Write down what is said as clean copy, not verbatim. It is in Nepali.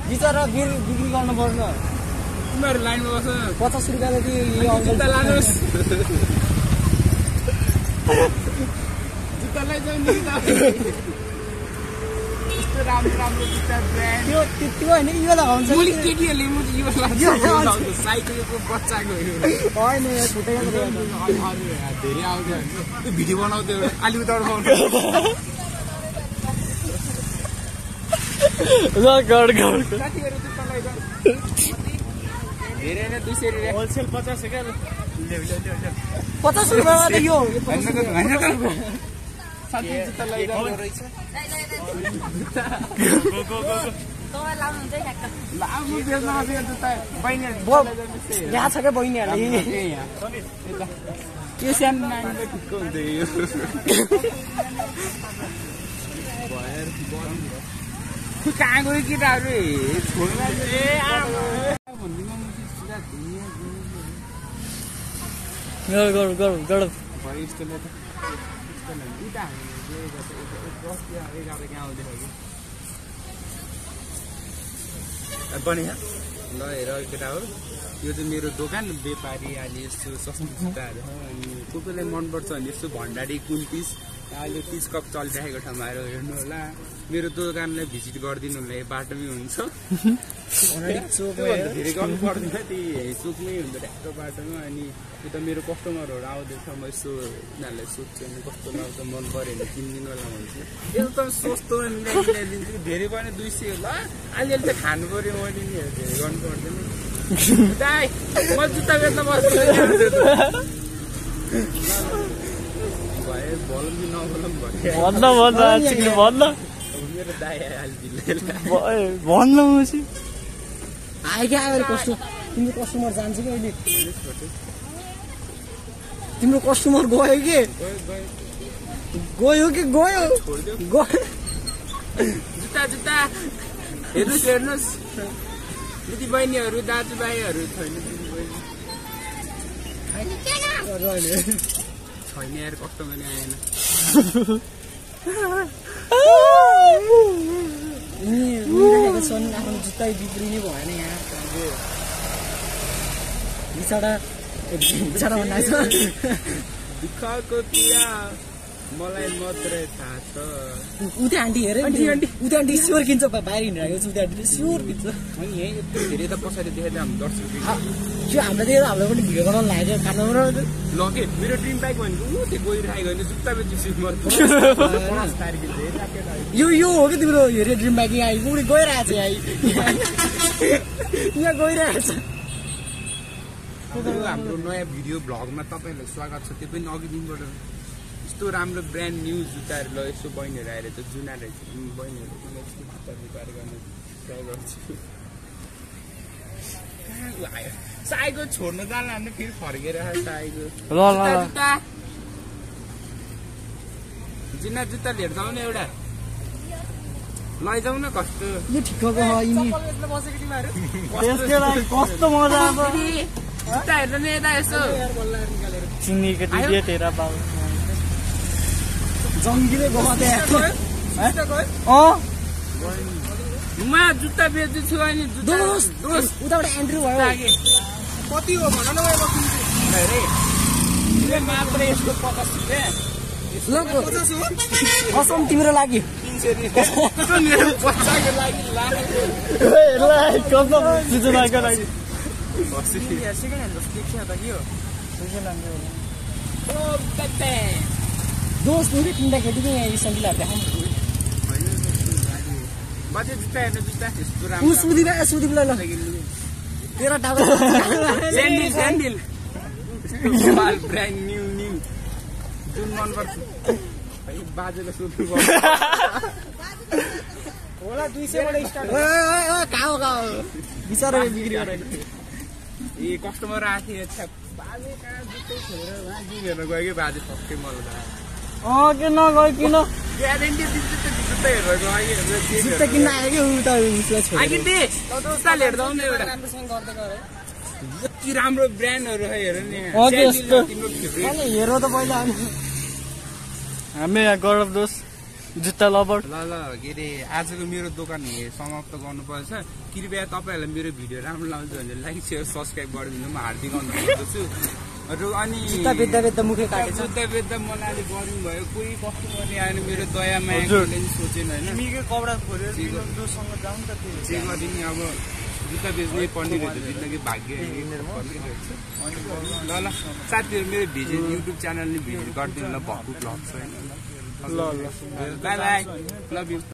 बिचरा बिक्री गर्नु पर्छ तिमीहरू लाइनमा बस्छ 50 रुपैयाँले त्यो जुत्ता लानुहोस् जुत्ता लैजाउँ नि यस्तो राम्रो जुत्ता ब्रान्ड त्यो होइन यो लगाउँछ मैले केटीहरूले म यो लाग्छ साइकलको बच्चाको होइन यहाँ छुट्टै धेरै आउँछ त्यो भिडियो बनाउँथ्यो एउटा अलिपुरद्वार गड साथीहरू जुत्ता लैजाउँ धेरै नै 200 रुपैयाँ होलसेल 50 हो क्या 50 रुपैयाँमा त यो साथी जुत्ता लैजाउँ रहेछ लाउनु बेच्न आफै जुत्ता बहिनीहरूले यहाँ छ क्या बहिनीहरूले यो सानो नानीले ठिक्क हुन्छ यो कहाँ गयो केटाहरू बने ल हेर केटा हो यो चाहिँ मेरो दोकान व्यापारी अहिले यस्तो सस्तो जुत्ताहरू छ अनि को कोलाई मनपर्छ भने यस्तो भण्डारी कुन पिस अहिले 30 कप चलिरहेको ठाउँमा आएर हेर्नु होला मेरो दोकानलाई भिजिट गरिदिनु होला बाटोमै हुन्छ धेरै गर्नु पर्दैन त्यही चोकमै हुन्छ ट्याक्क बाटोमा अनि यो त मेरो कस्टमरहरू आउँदैछ म यसो उनीहरूलाई सोध्छु अनि कस्तो लाग्छ मन पऱ्यो भने किनिदिनु होला भन्छु एकदम सस्तो मिलाइदिन्छु धेरै पनि 200 होला अलिअलि त खानु पऱ्यो मैले नि धेरै गर्नु पर्दैन दाइ म जुत्ता बेच्न बस्छु भनौँ कि नभनौँ भन्न मेरो दाइ भन्नु आयो क्या तिम्रो कस्टमर जान्छ कि अहिले तिम्रो कस्टमर गयो कि जुत्ता हेर्नुहोस् दिदी बहिनीहरू दाजुभाइहरू छैन छैन यार कस्टमर आएन आफ्नो जुत्ता बिक्री नै भएन यहाँ बिचरा भन्दा दुःखको पीडा मलाई मात्रै थाहा छ उता आन्टी हेरे उता आन्टी स्योर किन्छ बाहिर हिँडिरहेको छु उता आन्टीले स्योर किन्छ अनि यहीँ यत्रो धेरै त पछाडि देखेर हाम्रो दर्शक त्यो हामीलाई पनि भिडियो बनाउनु लाग्यो खानाबाट लगे मेरो ड्रिम बाइक भनेको त्यो गइरहेको होइन जुत्ता बेच्छु यो हो कि तिम्रो हेरे ड्रिम बाइक यहाँ उडी गइरहेछ यहाँ गइरहेछ हाम्रो नयाँ भिडियो भ्लगमा तपाईँहरूलाई स्वागत छ त्यो पनि अघि दिनबाट यस्तो राम्रो ब्रान्ड न्यू जुत्ताहरू ल यसो बहिनीहरू आएर त जुना रहेछ बहिनीहरू पनि यस्तो जुत्ता व्यापार गर्ने ट्राई गर्छु आयो साईको छोड्नु जानु हामी फेरि फर्केर साईको जुना जुत्ता लिएर जाउँ न एउटा लैजाउँ न कस्तो यो ठिक्कको कस्तो मजा आउँछ जुत्ता हेर्नु नि यता यसो चिनीको दिदी तेरा बाबु जङ्गीले म जुत्ता बेच्दैछु अनि उताबाट एन्ट्री भयो कति हो भन न मात्र यसको 50 रुपियाँ कसम तिम्रो लागि 300 दोस्त मुझे ठंडा खेती में ये संगी लाते हैं बाजे जुत्ता हेर्नु जुत्ता सुदी ल तेरा टावर स्यान्डल माल ब्रान्ड न्यू जुन मन पर्छ भाइ बाजेको सुदु होला 200 बाट स्टार्ट काओ बिचारा बिक्री गरेको ए कस्टमर आथे अच्छा बाजे कहाँ जुत्तै छोडेर वहाँ जिमेर गयो कि बाजे फक्कै मलाई के नगयो किन ग्यारेन्टी दिन्छ त जुत्ता हेरेर गयो जुत्ता किन्न आयो कि उता उसलाई छोड्यो आके दे जुत्ता लिएर जाउँ न एउटा राम्रोसँग गर्दै गरे यति राम्रो ब्रान्डहरु हेर नि तिम्रो फेभरेट हेर त पहिला हामी यहाँ गौरव दोस्त जुत्ता लबर ल ल के अरे आजको मेरो दोकान समाप्त गर्नुपर्छ। कृपया तपाईँहरूलाई मेरो भिडियो राम्रो लाग्छ भने लाइक सेयर सब्सक्राइब गरिदिनु। म हार्दिक अनुरोध गर्दछु। अनि जुत्ता बेच्दा मुखै काटेछ। जुत्ता बेच्दा मलाई अलिक बोरिङ भयो। कोही कस्टमरले आएर मेरो दया मायाले सोचेन होइन। तिमीकै कपडा खोलेर जोसँग जाउँ त जे गरिदिने अब जुत्ता बेच्नै पर्ने रहेछ। जिन्दगी भाग्य ल ल साथीहरू मेरो भिडियो युट्युब च्यानलले भिजिट गरिदिनु ल भक्कु ब्लग छ होइन। ल बाई बाई लभ यु।